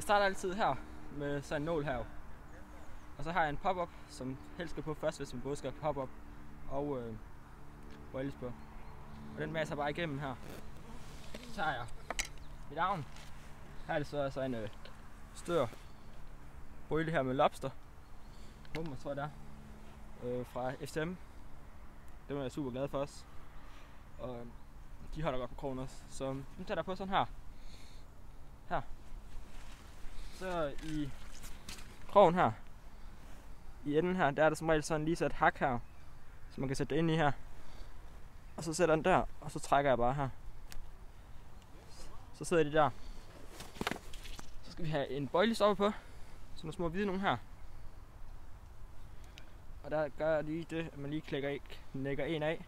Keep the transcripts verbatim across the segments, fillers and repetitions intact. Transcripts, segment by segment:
starter altid her med sådan en nål her. Og så har jeg en pop-up, som helst skal på først, hvis man både skal pop-up og øh, boilies på. Og den masser bare igennem her. Så tager jeg mit avn. Her er det så altså en øh, stør boilie her med lobster. Hummer, tror jeg det er. Øh, fra F C M. Dem er jeg super glad for også. Og øh, de holder godt på krogen også. Så nu tager jeg på sådan her. Her. Så i krogen her. I enden her, der er der som regel sådan lige så et hak her. Så man kan sætte det ind i her. Og så sætter den der, og så trækker jeg bare her. Så sidder de der. Så skal vi have en boilies oppe på. Så nogle små hvide nogle her. Og der gør jeg lige det, at man lige klikker ikke, lægger en af.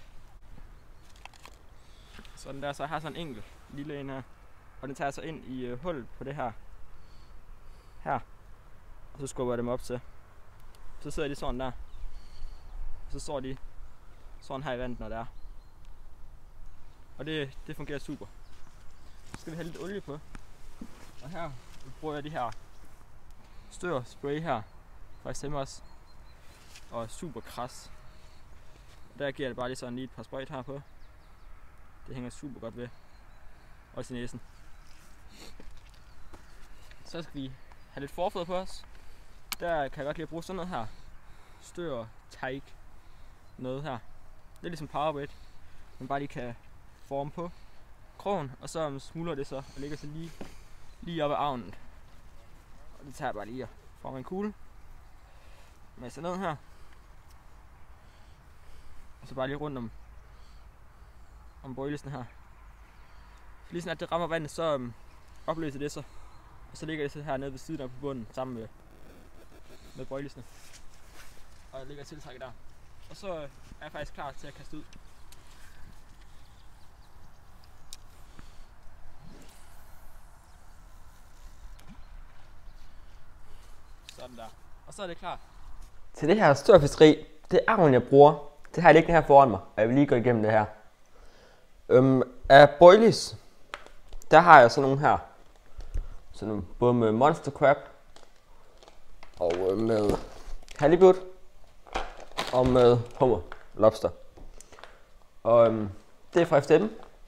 Sådan der, så jeg har sådan en enkelt lille en her. Og den tager så ind i øh, hullet på det her. Her. Og så skubber jeg dem op til. Så sidder de sådan der. Og så står de sådan her i vandet, når det er. Og det, det fungerer super. Så skal vi have lidt olie på. Og her bruger jeg de her stør spray her. Fra F C M også. Og super kras. Og der giver det bare lige sådan lige et par sprøjt her på. Det hænger super godt ved. Også i næsen. Så skal vi have lidt forfødder på os. Der kan jeg godt lide at bruge sådan noget her. Stør, teig, noget her. Det er ligesom powerweight. Man bare lige kan forme på krogen, og så smuldrer det så og ligger så lige, lige op ad avnen. Og det tager jeg bare lige og former en kugle. Med sådan noget her. Og så bare lige rundt om, om boilesen her. Så lige sådan at det rammer vandet, så um, opløser det sig. Og så ligger det så her nede ved siden af på bunden sammen med, med boilesene. Og jeg ligger tiltrækket der. Og så er jeg faktisk klar til at kaste ud. Sådan der. Og så er det klar. Til det her størfiskeri, det er avlen jeg bruger. Det har jeg liggende her foran mig, og jeg vil lige gå igennem det her. Øhm, af boilies, der har jeg sådan nogle her. Sådan nogle, både med monster crab og øh, med halibut og med hummer, lobster. Og øhm, det er fra F C M.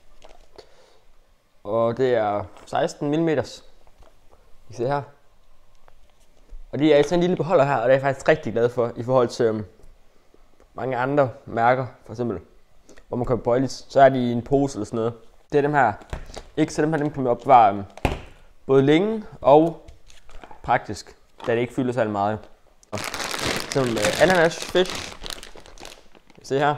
Og det er seksten millimeter. I ser her. Og de er i sådan en lille beholder her, og det er jeg faktisk rigtig glad for i forhold til øhm, mange andre mærker, for eksempel, hvor man køber boilies, så er de i en pose eller sådan noget. Det er dem her. Ikke så dem her, dem kan man opbevare øhm, både længe og praktisk, da det ikke fylder særlig meget. Sådan med ananas fish. Se her.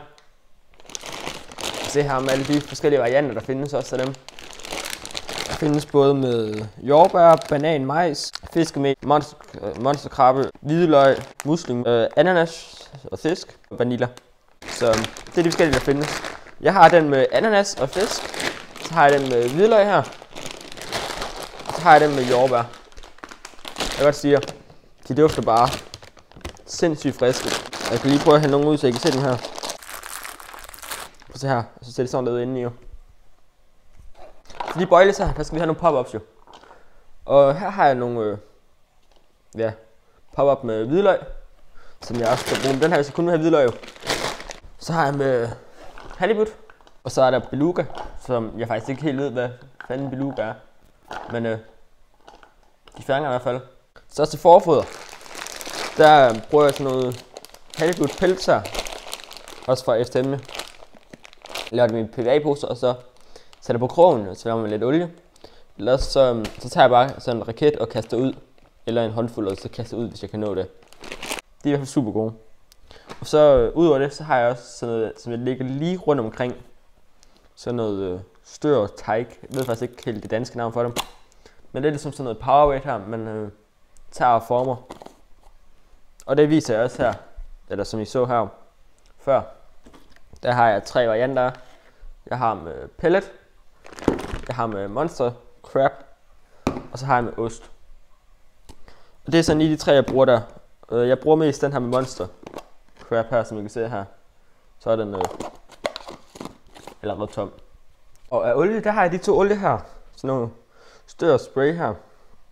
Se her med alle de forskellige varianter, der findes også af dem. Der findes både med jordbær, banan, majs, fiskemel, monster, øh, monsterkrabbe, hvidløg, musling, øh, ananas og fisk og vanilla. Så det er de forskellige, der findes. Jeg har den med ananas og fisk. Så har jeg den med hvidløg her. Så har jeg den med jordbær. Jeg kan godt sige, at de dufter bare sindssygt friske. Jeg kan lige prøve at hælde nogle ud, så I kan se dem her. Prøv se her, og så ser det sådan noget inde i jo. Så de boilies her, der skal vi have nogle pop-ups jo. Og her har jeg nogle øh, ja, pop-up med hvidløg, som jeg også skal bruge. Den her, hvis jeg kun vil have hvidløg jo. Så har jeg med halibut, og så er der beluga, som jeg faktisk ikke helt ved, hvad fanden beluga er. Men øh, de fanger i hvert fald. Så til forfoder, der bruger jeg sådan noget halibut pels her, også fra F C M. Jeg laver det med P V A-poser, og så sætter på krogen, og så laver man lidt olie. Ellers så, så tager jeg bare sådan en raket og kaster ud, eller en håndfuld, og så kaster ud, hvis jeg kan nå det. De er i hvert fald super gode. Og så øh, ud over det, så har jeg også sådan noget, som jeg ligger lige rundt omkring. Sådan noget øh, stør og teig. Jeg ved faktisk ikke helt det danske navn for dem. Men det er ligesom sådan noget powerweight her, man øh, tager og former. Og det viser jeg også her, eller som I så her før. Der har jeg tre varianter. Jeg har med pellet, jeg har med monster crab, og så har jeg med ost. Og det er sådan lige de tre, jeg bruger der. Jeg bruger mest den her med monster crab her, som I kan se her. Så er den øh, allerede tom. Og af olie, der har jeg de to olie her. Sådan nogle stør spray her.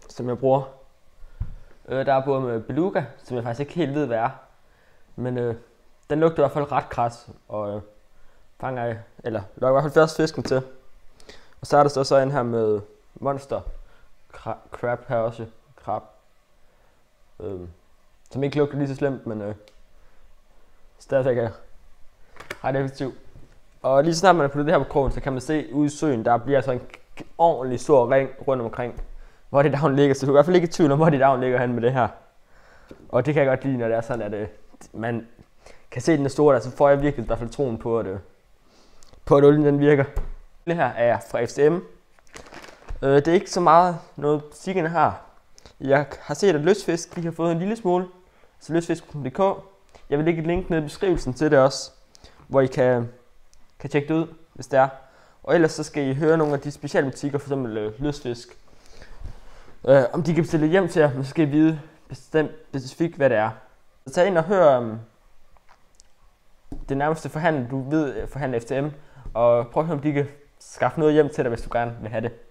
som jeg bruger. Øh, der er både med beluga, som jeg faktisk ikke helt ved, hvad er. Men øh, den lugter i hvert fald ret kras, og øh, fanger, eller lokker i hvert fald først fisken til. Og så er der så, så en her med monster crab her også, krab. Øh, som ikke lugter lige så slemt, men øh, stadigvæk er ret effektiv. Og lige så snart man har puttet det her på krogen, så kan man se ude i søen, der bliver altså en ordentlig stor ring rundt omkring, hvor det down ligger. Så du kan i hvert fald ikke i tvivl om, hvor det down ligger hen med det her. Og det kan jeg godt lide, når det er sådan, at øh, man kan se, den er store der, så får jeg virkelig i hvert fald troen på, at, øh, på at olien den virker. Det her er fra F C M. Øh, det er ikke så meget noget butikkerne har. Jeg har set, at Lystfisk de har fået en lille smule, så lystfisk punktum d k. Jeg vil lægge et link ned i beskrivelsen til det også, hvor I kan, kan tjekke det ud, hvis det er. Og ellers så skal I høre nogle af de specielle butikker, for eksempel øh, Lystfisk. Øh, om de kan bestille hjem til jer, men så skal I vide bestemt specifikt, hvad det er. Så tag ind og hør um, det nærmeste forhandler, du ved forhandler F C M, og prøv at høre, om de kan skaffe noget hjem til dig, hvis du gerne vil have det.